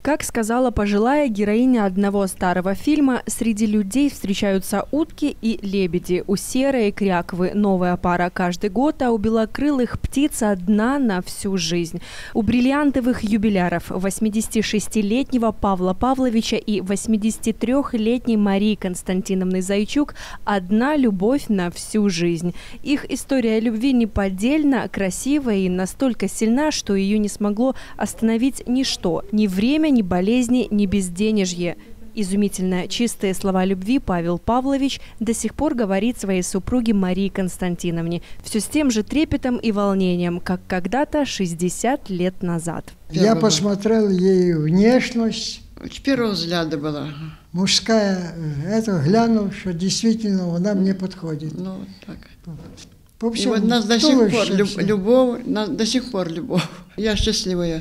Как сказала пожилая героиня одного старого фильма, среди людей встречаются утки и лебеди. У серой и кряквы новая пара каждый год, а у белокрылых птиц одна на всю жизнь. У бриллиантовых юбиляров 86-летнего Павла Павловича и 83-летней Марии Константиновны Зайчук одна любовь на всю жизнь. Их история любви неподдельна, красивая и настолько сильна, что ее не смогло остановить ничто, ни время, ни болезни, ни безденежье. Изумительно чистые слова любви Павел Павлович до сих пор говорит своей супруге Марии Константиновне. Все с тем же трепетом и волнением, как когда-то 60 лет назад. Я посмотрел ей внешность. С первого взгляда была. Мужская, глянул, что действительно она мне подходит. Ну, так. По И всему, вот нас до сих пор любовь, до сих пор любовь. Я счастливая.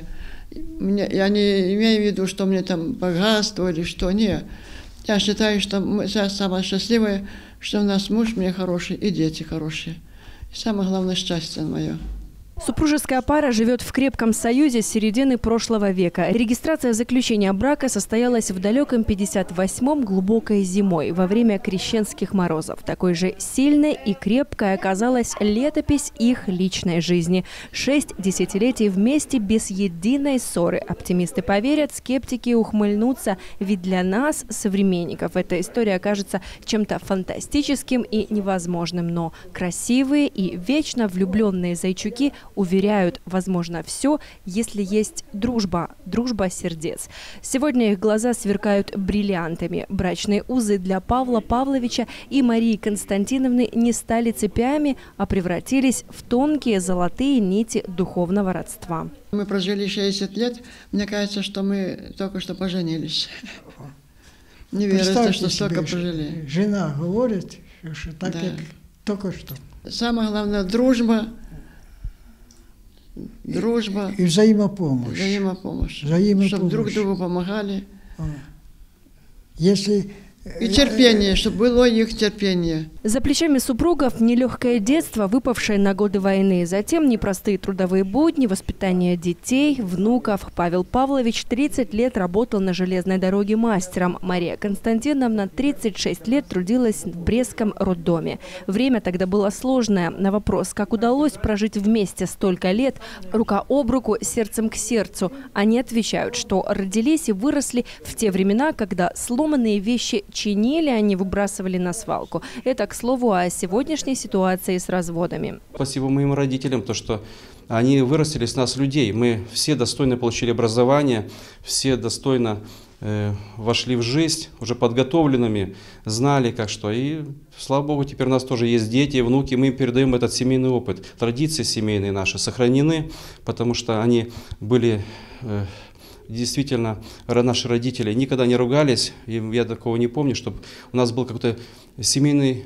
Я не имею в виду, что мне там богатство или что, нет. Я считаю, что я самая счастливая, что у нас муж мне хороший и дети хорошие. И самое главное счастье мое. Супружеская пара живет в крепком союзе с середины прошлого века. Регистрация заключения брака состоялась в далеком 58-м глубокой зимой, во время крещенских морозов. Такой же сильной и крепкой оказалась летопись их личной жизни. 6 десятилетий вместе без единой ссоры. Оптимисты поверят, скептики ухмыльнутся, ведь для нас, современников, эта история кажется чем-то фантастическим и невозможным. Но красивые и вечно влюбленные Зайчуки уверяют, возможно все, если есть дружба сердец. Сегодня их глаза сверкают бриллиантами. Брачные узы для Павла Павловича и Марии Константиновны не стали цепями, а превратились в тонкие золотые нити духовного родства. Мы прожили 60 лет, мне кажется, что мы только что поженились. Не верится, что столько прожили. Жена говорит, что так, как только что. Самое главное – дружба. Дружба и взаимопомощь. Чтобы друг другу помогали. Если... И терпение, чтобы было их терпение. За плечами супругов нелегкое детство, выпавшее на годы войны. Затем непростые трудовые будни, воспитание детей, внуков. Павел Павлович 30 лет работал на железной дороге мастером. Мария Константиновна 36 лет трудилась в Брестском роддоме. Время тогда было сложное. На вопрос, как удалось прожить вместе столько лет, рука об руку, сердцем к сердцу, они отвечают, что родились и выросли в те времена, когда сломанные вещи чинили, а не выбрасывали на свалку. Это, к слову, о сегодняшней ситуации с разводами. Спасибо моим родителям, то, что они вырастили с нас людей. Мы все достойно получили образование, все достойно вошли в жизнь, уже подготовленными, знали как что. И, слава Богу, теперь у нас тоже есть дети, внуки, мы им передаем этот семейный опыт. Традиции семейные наши сохранены, потому что они были... Действительно, наши родители никогда не ругались, и я такого не помню, чтобы у нас был какой-то семейный,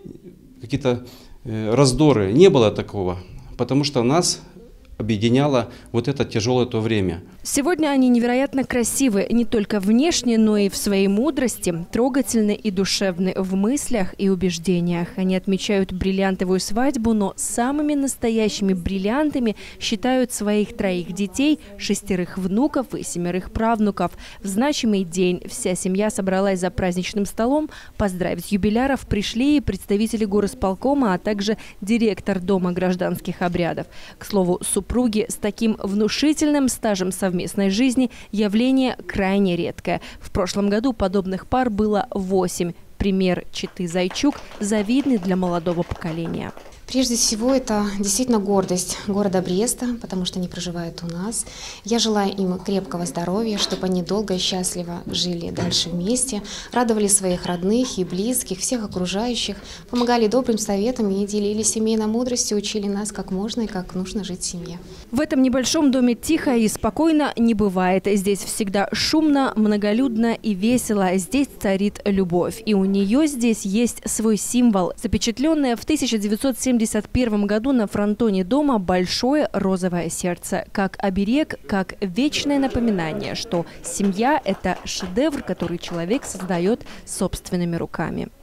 какие-то раздоры. Не было такого, потому что нас объединяло вот это тяжелое то время. Сегодня они невероятно красивы не только внешне, но и в своей мудрости, трогательны и душевны в мыслях и убеждениях. Они отмечают бриллиантовую свадьбу, но самыми настоящими бриллиантами считают своих 3 детей, 6 внуков и 7 правнуков. В значимый день вся семья собралась за праздничным столом. Поздравить юбиляров пришли и представители горосполкома, а также директор Дома гражданских обрядов. К слову, супруги с таким внушительным стажем совместной жизни явление крайне редкое. В прошлом году подобных пар было 8. Пример четы Зайчук завидный для молодого поколения. Прежде всего, это действительно гордость города Бреста, потому что они проживают у нас. Я желаю им крепкого здоровья, чтобы они долго и счастливо жили дальше вместе, радовали своих родных и близких, всех окружающих, помогали добрым советам и делились семейной мудростью, учили нас, как можно и как нужно жить в семье. В этом небольшом доме тихо и спокойно не бывает. Здесь всегда шумно, многолюдно и весело. Здесь царит любовь. И у нее здесь есть свой символ, запечатленное в 1971 году на фронтоне дома большое розовое сердце. Как оберег, как вечное напоминание, что семья – это шедевр, который человек создает собственными руками.